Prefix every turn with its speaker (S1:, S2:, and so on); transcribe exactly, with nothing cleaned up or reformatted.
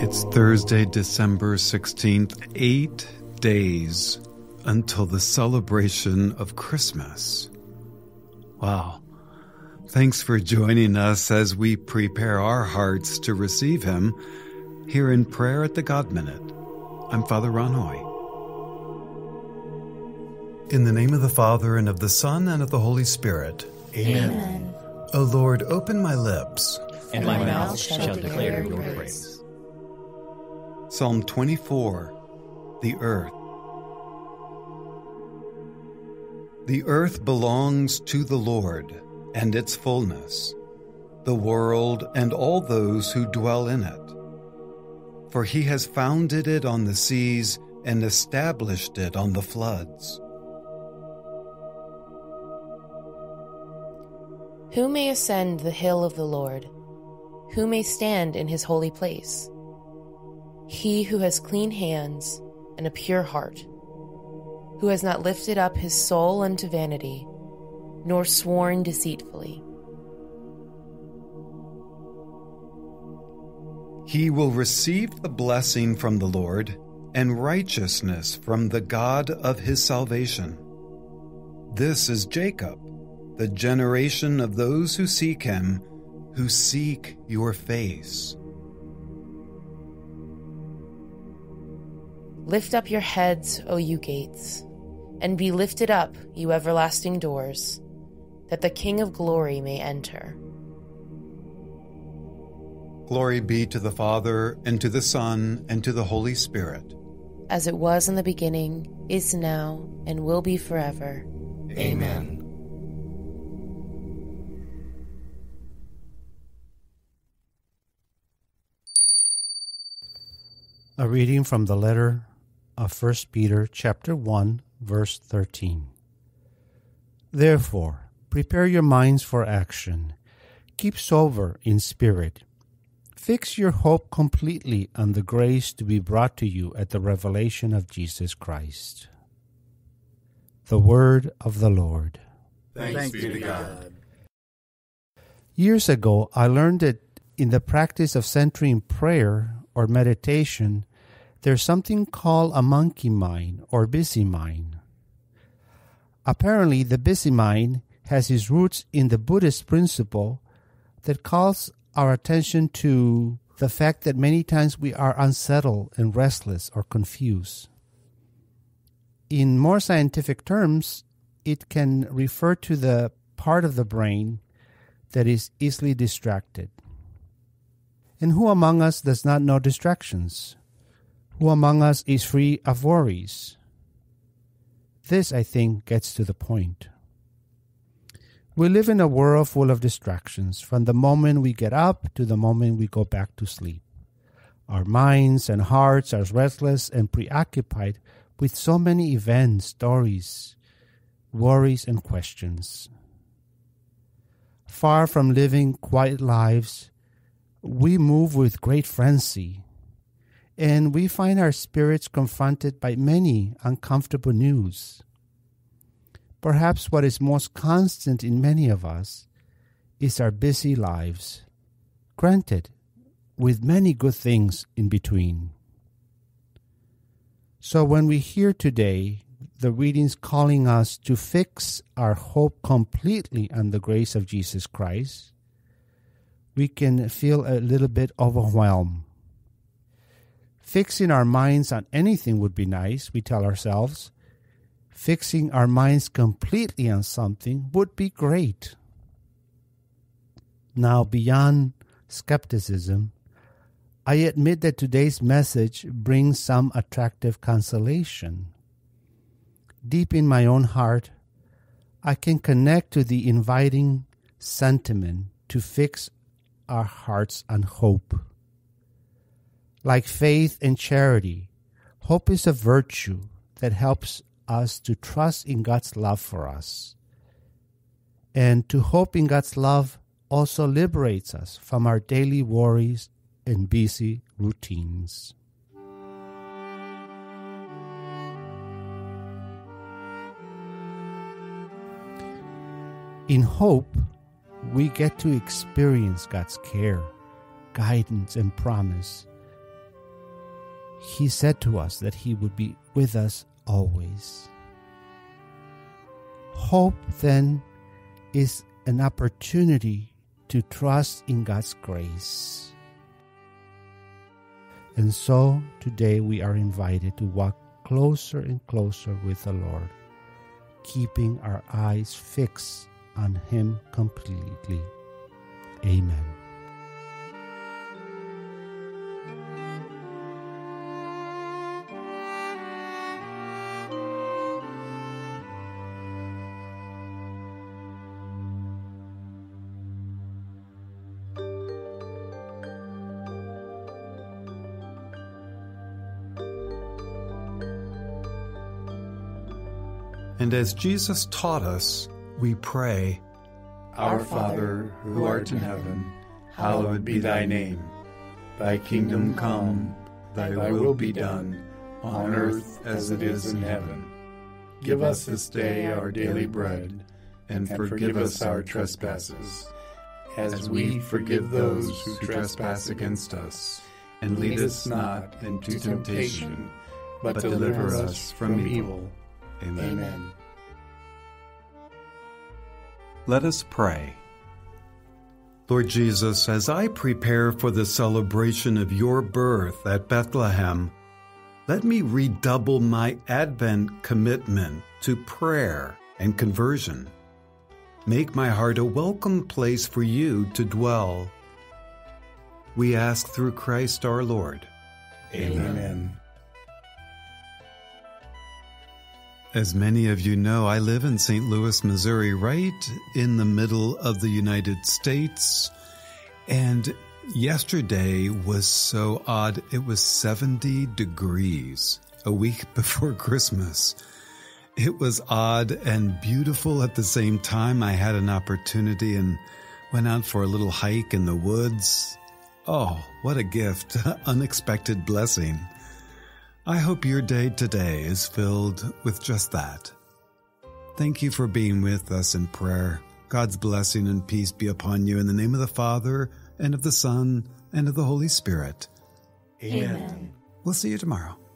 S1: It's Thursday, December sixteenth, eight days until the celebration of Christmas. Wow. Thanks for joining us as we prepare our hearts to receive Him here in Prayer at the God Minute. I'm Father Ron Hoy. In the name of the Father, and of the Son, and of the Holy Spirit.
S2: Amen. Amen.
S1: O Lord, open my lips,
S2: and my mouth shall declare your praise.
S1: Psalm twenty-four, the Earth. The earth belongs to the Lord, and its fullness, the world and all those who dwell in it. For He has founded it on the seas and established it on the floods.
S3: Who may ascend the hill of the Lord? Who may stand in His holy place? He who has clean hands and a pure heart, who has not lifted up his soul unto vanity, nor sworn deceitfully.
S1: He will receive the blessing from the Lord and righteousness from the God of his salvation. This is Jacob, the generation of those who seek Him, who seek your face.
S3: Lift up your heads, O you gates, and be lifted up, you everlasting doors, that the King of glory may enter.
S1: Glory be to the Father, and to the Son, and to the Holy Spirit.
S3: As it was in the beginning, is now, and will be forever.
S2: Amen.
S4: A reading from the letter of First Peter chapter one, verse thirteen. Therefore, prepare your minds for action. Keep sober in spirit. Fix your hope completely on the grace to be brought to you at the revelation of Jesus Christ. The word of the Lord.
S2: Thanks, Thanks be to God.
S4: Years ago, I learned that in the practice of centering prayer or meditation, there's something called a monkey mind or busy mind. Apparently, the busy mind has its roots in the Buddhist principle that calls our attention to the fact that many times we are unsettled and restless or confused. In more scientific terms, it can refer to the part of the brain that is easily distracted. And who among us does not know distractions? Who among us is free of worries? This, I think, gets to the point. We live in a world full of distractions from the moment we get up to the moment we go back to sleep. Our minds and hearts are restless and preoccupied with so many events, stories, worries, and questions. Far from living quiet lives, we move with great frenzy, and we find our spirits confronted by many uncomfortable news. Perhaps what is most constant in many of us is our busy lives, granted, with many good things in between. So when we hear today the readings calling us to fix our hope completely on the grace of Jesus Christ, we can feel a little bit overwhelmed. Fixing our minds on anything would be nice, we tell ourselves. Fixing our minds completely on something would be great. Now, beyond skepticism, I admit that today's message brings some attractive consolation. Deep in my own heart, I can connect to the inviting sentiment to fix our hearts on hope. Like faith and charity, hope is a virtue that helps us to trust in God's love for us. And to hope in God's love also liberates us from our daily worries and busy routines. In hope, we get to experience God's care, guidance, and promise, He said to us that He would be with us always. Hope, then, is an opportunity to trust in God's grace. And so, today we are invited to walk closer and closer with the Lord, keeping our eyes fixed on Him completely. Amen.
S1: And as Jesus taught us, we pray,
S2: Our Father, who art in heaven, hallowed be thy name. Thy kingdom come, thy will be done, on earth as it is in heaven. Give us this day our daily bread, and forgive us our trespasses, as we forgive those who trespass against us. And lead us not into temptation, but deliver us from evil. Amen. Amen.
S1: Let us pray. Lord Jesus, as I prepare for the celebration of your birth at Bethlehem, let me redouble my Advent commitment to prayer and conversion. Make my heart a welcome place for you to dwell. We ask through Christ our Lord.
S2: Amen. Amen.
S1: As many of you know, I live in Saint Louis, Missouri, right in the middle of the United States. And yesterday was so odd. It was seventy degrees a week before Christmas. It was odd and beautiful at the same time. I had an opportunity and went out for a little hike in the woods. Oh, what a gift. Unexpected blessing. I hope your day today is filled with just that. Thank you for being with us in prayer. God's blessing and peace be upon you in the name of the Father, and of the Son, and of the Holy Spirit.
S2: Amen.
S1: We'll see you tomorrow.